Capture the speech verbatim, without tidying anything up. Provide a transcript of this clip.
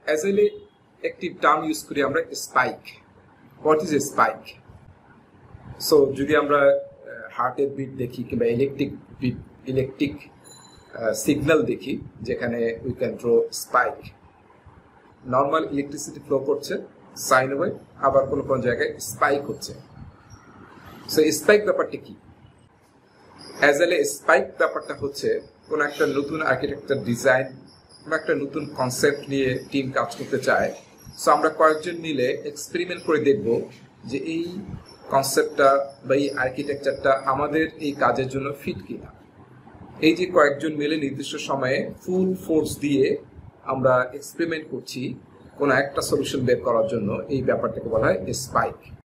অ্যাজাইলে একটি term use করি আমরা spike. What is a spike? So যদি আমরা হার্টের বিট দেখি কিংবা ইলেকট্রিক বিট ইলেকট্রিক সিগন্যাল দেখি যেখানে we can draw spike. Normal electricity flow করছে সাইন ওয়েভ, আবার কোনো কোনো জায়গায় স্পাইক হচ্ছে। সো স্পাইক ব্যাপারটা কি? অ্যাজাইলে স্পাইক ব্যাপারটা হচ্ছে কোনো একটা নতুন আর্কিটেকচার ডিজাইন, কোনো একটা নতুন কনসেপ্ট নিয়ে টিম কাজ করতে চায়। সো আমরা কয়েকজন মিলে এক্সপেরিমেন্ট করে দেখব যে এই কনসেপ্টটা বা এই আর্কিটেকচারটা আমাদের এই কাজের জন্য ফিট কিনা। এই যে কয়েকজন মিলে নির্দিষ্ট সময়ে ফুল ফোর্স দিয়ে আমরা এক্সপেরিমেন্ট করছি কোনো একটা সলিউশন বের করার জন্য, এই ব্যাপারটাকে বলা হয় স্পাইক।